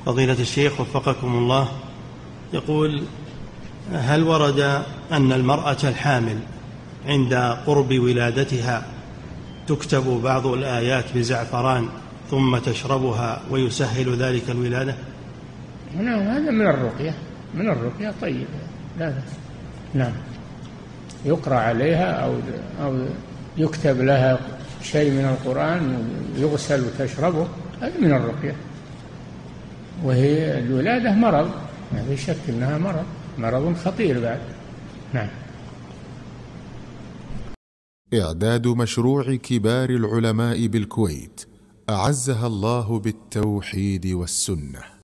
فضيلة الشيخ وفقكم الله، يقول: هل ورد أن المرأة الحامل عند قرب ولادتها تكتب بعض الآيات بزعفران ثم تشربها ويسهل ذلك الولادة؟ هذا من الرقية طيب، لا. نعم، يقرأ عليها أو يكتب لها شيء من القرآن ويغسل وتشربه، هذا من الرقية. وهي الولادة مرض، ما في شك أنها مرض خطير بعد. نعم. إعداد مشروع كبار العلماء بالكويت أعزها الله بالتوحيد والسنة.